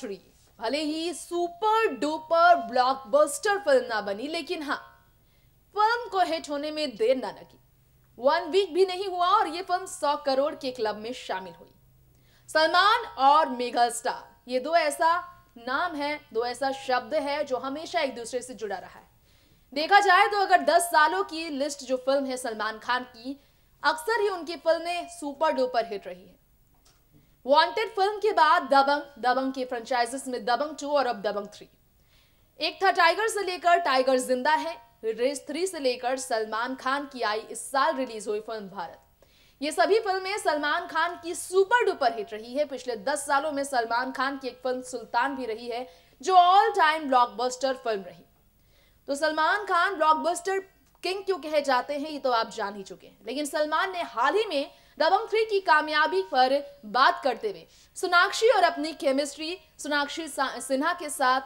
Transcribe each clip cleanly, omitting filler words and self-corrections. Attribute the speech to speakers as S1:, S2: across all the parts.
S1: 3 भले ही super duper blockbuster film ना बनी, लेकिन हाँ, फिल्म को हिट होने में देर ना लगी। 1 वीक भी नहीं हुआ और ये फिल्म 100 करोड़ के क्लब में शामिल हुई। सलमान और मेगा स्टार, ये दो ऐसा नाम है, दो ऐसा शब्द है जो हमेशा एक दूसरे से जुड़ा रहा है। देखा जाए तो अगर 10 सालों की लिस्ट जो फिल्म है सलमान खान की, अक्सर ही उनकी फिल्में सुपर डुपर हिट रही है। वांटेड फिल्म के बाद दबंग, दबंग के फ्रेंचाइजेस में दबंग 2 और अब दबंग 3। एक था टाइगर से लेकर टाइगर जिंदा है, रेस 3 से लेकर सलमान खान की आई इस साल रिलीज हुई फिल्म भारत। ये सभी फिल्में सलमान खान की सुपर डुपर हिट रही है। पिछले 10 सालों में सलमान खान की एक फिल्म सुल्तान भी रही है जो ऑल टाइम ब्लॉकबस्टर फिल्म रही। तो सलमान खान ब्लॉकबस्टर किंग क्यों कहे जाते हैं ये तो आप जान ही चुके हैं, लेकिन सलमान ने हाल ही में दबंग 3 की कामयाबी पर बात करते हुए सोनाक्षी और अपनी केमिस्ट्री, सोनाक्षी सिन्हा के साथ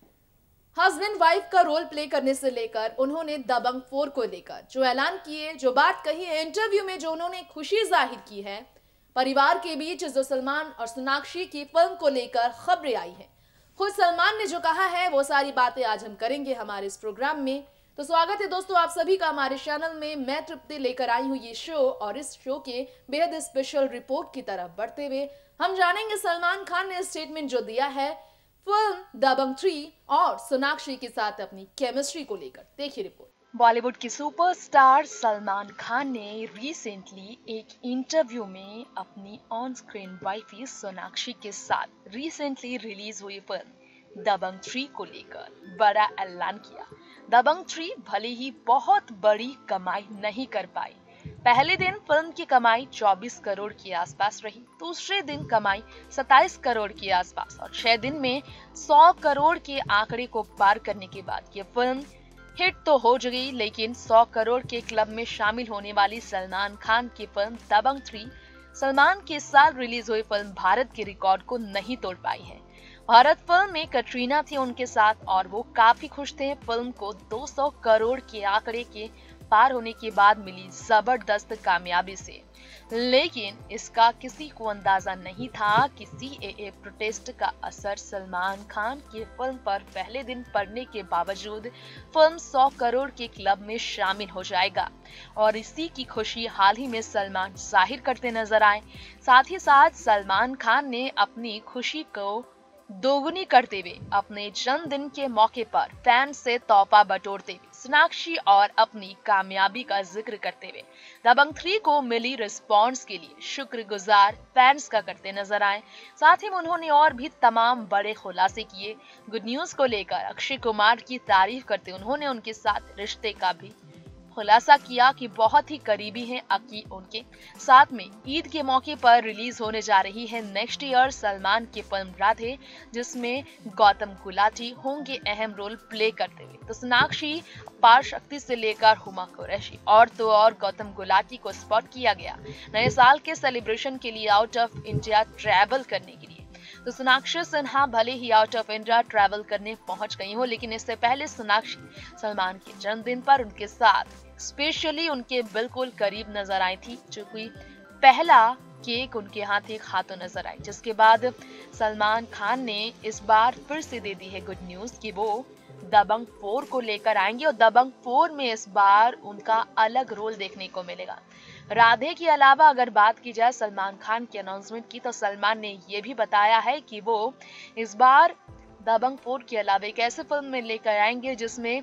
S1: हस्बैंड वाइफ का रोल प्ले करने से लेकर उन्होंने दबंग 4 को लेकर जो ऐलान किए, जो बात कही है इंटरव्यू में, जो उन्होंने खुशी जाहिर की है परिवार के बीच, जो सलमान और सोनाक्षी की फिल्म को लेकर खबरें आई हैं, खुद सलमान ने जो कहा है, वो सारी बातें आज हम करेंगे हमारे इस प्रोग्राम में। तो स्वागत है दोस्तों आप सभी का हमारे चैनल में। मैं तृप्ति लेकर आई हूँ ये शो, और इस शो के बेहद स्पेशल रिपोर्ट की तरफ बढ़ते हुए हम जानेंगे सलमान खान ने स्टेटमेंट जो दिया है फिल्म दबंग 3 और सोनाक्षी के साथ अपनी केमिस्ट्री को लेकर। देखिए रिपोर्ट।
S2: बॉलीवुड के सुपरस्टार सलमान खान ने रिसेंटली एक इंटरव्यू में अपनी ऑन स्क्रीन वाइफी सोनाक्षी के साथ रिसेंटली रिलीज हुई फिल्म दबंग 3 को लेकर बड़ा ऐलान किया। दबंग 3 भले ही बहुत बड़ी कमाई नहीं कर पाई। पहले दिन फिल्म की कमाई 24 करोड़ के आसपास रही, दूसरे दिन कमाई 27 करोड़ के आसपास और 6 दिन में 100 करोड़ के आंकड़े को पार करने के बाद ये फिल्म हिट तो हो गई, लेकिन 100 करोड़ के क्लब में शामिल होने वाली सलमान खान की फिल्म दबंग 3 सलमान के साल रिलीज हुई फिल्म भारत के रिकॉर्ड को नहीं तोड़ पाई है। भारत फिल्म में कटरीना थी उनके साथ और वो काफी खुश थे फिल्म को 200 करोड़ के आंकड़े के पार होने के बाद मिली जबरदस्त कामयाबी से। लेकिन इसका किसी को अंदाजा नहीं था कि सीएए प्रोटेस्ट का असर सलमान खान की फिल्म पर पहले दिन पड़ने के बावजूद फिल्म 100 करोड़ के क्लब में शामिल हो जाएगा, और इसी की खुशी हाल ही में सलमान जाहिर करते नजर आए। साथ ही साथ सलमान खान ने अपनी खुशी को दोगुनी करते हुए अपने जन्मदिन के मौके पर फैन से तोहफा बटोरते हुए सोनाक्षी और अपनी कामयाबी का जिक्र करते हुए दबंग 3 को मिली रिस्पॉन्स के लिए शुक्रगुजार फैंस का करते नजर आए। साथ ही उन्होंने और भी तमाम बड़े खुलासे किए। गुड न्यूज को लेकर अक्षय कुमार की तारीफ करते उन्होंने उनके साथ रिश्ते का भी खुलासा किया कि बहुत ही करीबी हैं अकी उनके। साथ में ईद के मौके पर रिलीज होने जा रही है नेक्स्ट ईयर सलमान की फिल्म राधे, जिसमें गौतम गुलाटी होंगे अहम रोल प्ले करते हुए। तो सोनाक्षी पार शक्ति से लेकर हुमा कुरैशी और तो और गौतम गुलाटी को स्पॉट किया गया नए साल के सेलिब्रेशन के लिए आउट ऑफ इंडिया ट्रैवल करने के लिए। तो सोनाक्षी सिन्हा भले ही आउट ऑफ इंडिया ट्रैवल करने पहुंच गई हो, लेकिन इससे पहले सोनाक्षी सलमान के जन्मदिन पर उनके साथ स्पेशली उनके बिल्कुल करीब नजर आई थी, जो कोई पहला केक उनके हाथ एक हाथों नजर आई, जिसके बाद सलमान खान ने इस बार फिर से दे दी है गुड न्यूज कि वो दबंग 4 को लेकर आएंगे और दबंग 4 में इस बार उनका अलग रोल देखने को मिलेगा। राधे के अलावा अगर बात की जाए सलमान खान के अनाउंसमेंट की, तो सलमान ने ये भी बताया है कि वो इस बार दबंग 4 के अलावा एक ऐसे फिल्म में लेकर आएंगे जिसमें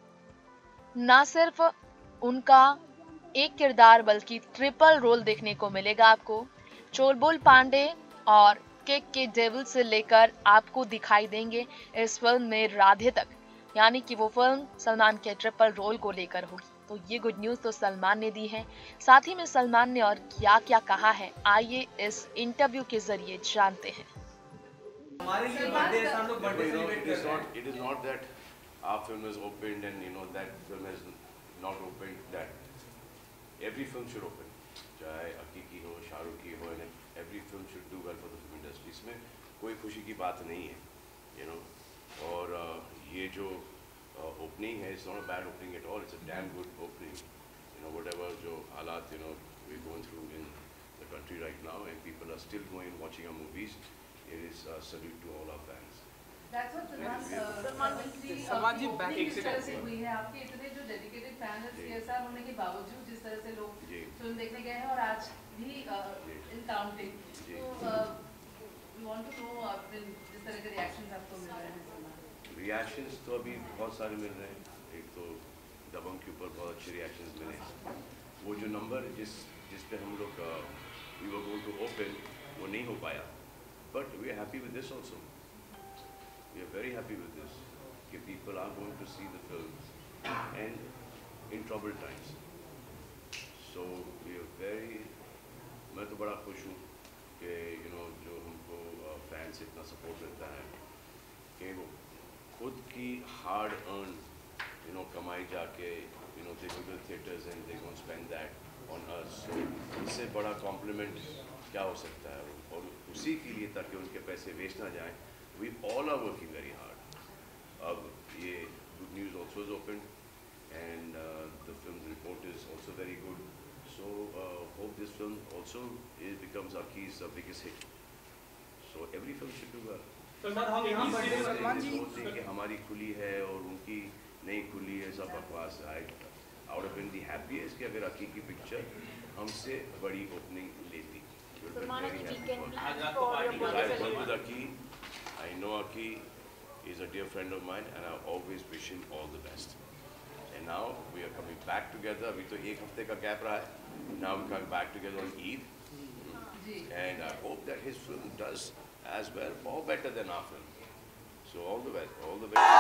S2: ना सिर्फ उनका एक किरदार बल्कि ट्रिपल रोल देखने को मिलेगा आपको। चोलबुल पांडे और किक के डेविल से लेकर आपको दिखाई देंगे इस फिल्म में राधे तक, यानी कि वो फिल्म सलमान के ट्रिपल रोल को लेकर होगी। तो ये गुड न्यूज तो सलमान ने दी है। साथ ही में सलमान ने और क्या क्या कहा है, आइए इस इंटरव्यू के जरिए जानते हैं।
S3: हमारे लिए बर्थडे है, हम लोग बर्थडे सेलिब्रेट कर रहे हैं।
S4: It is not that our film is opened and that film is not opened. That every film should open. चाहे अकी की हो, शाहरुख की हो, and every film should do well for the film industry. इसमें कोई खुशी की बात नहीं है, और ये जो opening है, it's not a bad opening at all. It's a damn good opening. Whatever जो हालात we're going through in the country right now, and people are still going watching our movies. it is a salute to all our fans.
S5: That's what
S3: Salman
S5: ji
S3: back
S5: किस तरह से हुई है आपके इतने जो डेडिकेटेड फैन है सीएसआर होने के बावजूद जिस तरह से लोग
S4: जी।
S5: फिल्म देखने गए हैं और आज भी इन काउंटिंग
S4: जी।
S5: तो वी वांट टू नो जिस तरह के रिएक्शंस आपको मिल रहे हैं सलमान।
S4: रिएक्शंस तो अभी बहुत सारे मिल रहे हैं। एक तो दबंग के ऊपर बहुत अच्छे रिएक्शंस मिले। वो जो नंबर जिस पे हम लोग we were going to open वो नहीं हो पाया, but we are happy with this also. We are very happy with this. कि people are going to see the film and in troubled times. So we are very, मैं तो बड़ा खुश हूँ कि जो हमको फैंस इतना सपोर्ट मिलता है कि वो खुद की हार्ड अर्न कमाई जाके they go to the theaters and they go and spend that on us. So इससे बड़ा compliment क्या हो सकता है? और उसी के लिए ताकि उनके पैसे वेस्ट ना जाएं, we all are working very hard. अब ये good news also is open and the film's report is also very good. So hope this film also becomes Aki's biggest hit. So every film should do well.
S3: Salman हम यहाँ पर सलमान जी
S4: कि हमारी खुली है और उनकी नहीं खुली है, सब बकवास है। I would have been the happiest कि अगर अकी की पिक्चर हमसे बड़ी ओपनिंग लेती।
S6: Salman, any weekend plans
S3: आज
S6: for
S3: आपको
S6: your
S4: Because I
S6: movie?
S4: work with Aki, I know Aki is a dear friend of mine and I always wish him all the best. And now we are coming back together. अभी तो एक हफ्ते का gap रहा है. Now we're coming back together on Eid. And I hope that his film does as well or better than our film. So all the best, all the best.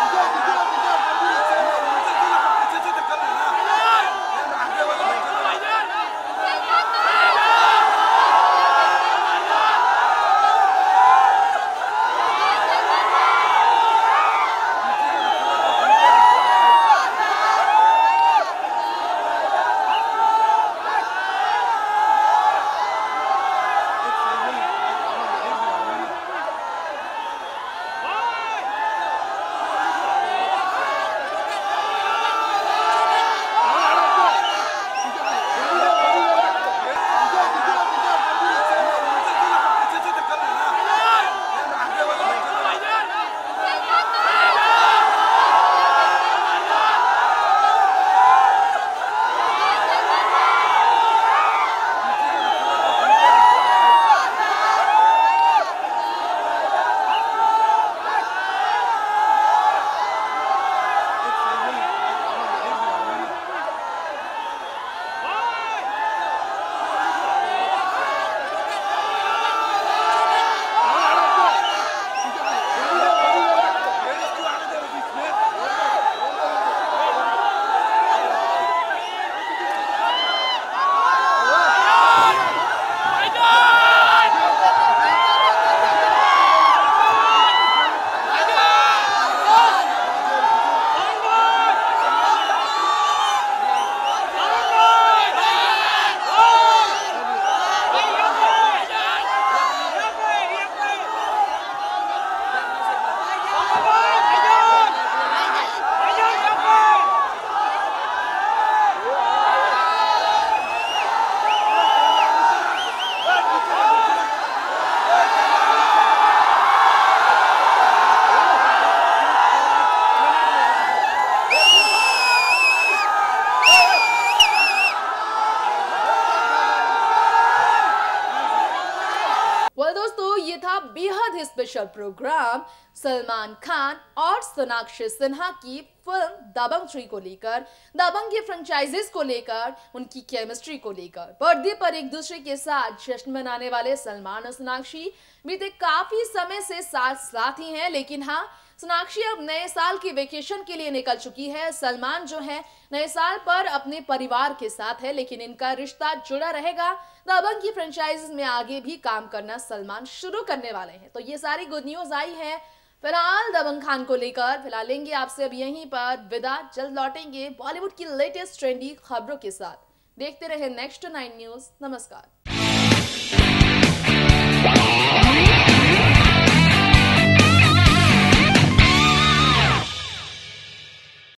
S1: बेहद ही special programme Salman Khan और सोनाक्षी सिन्हा की film Dabangg 3 को लेकर, दबंग की franchises को लेकर, उनकी केमिस्ट्री को लेकर। पर्दे पर एक दूसरे के साथ जश्न मनाने वाले सलमान और सोनाक्षी बीते काफी समय से साथ ही हैं, लेकिन हाँ, सोनाक्षी अब नए साल की वेकेशन के लिए निकल चुकी है। सलमान जो है नए साल पर अपने परिवार के साथ है, लेकिन इनका रिश्ता जुड़ा रहेगा। दबंग की फ्रेंचाइजीज में आगे भी काम करना सलमान शुरू करने वाले हैं। तो ये सारी गुड न्यूज आई है फिलहाल दबंग खान को लेकर। फिलहाल लेंगे आपसे अब यहीं पर विदा, जल्द लौटेंगे बॉलीवुड की लेटेस्ट ट्रेंडी खबरों के साथ। देखते रहे नेक्स्ट 9 न्यूज। नमस्कार।